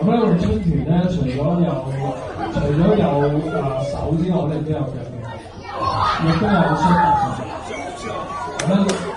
咁咧，我哋春團咧，除咗有手之外，我哋都有腳嘅，亦都有雙腳嘅。咁咧。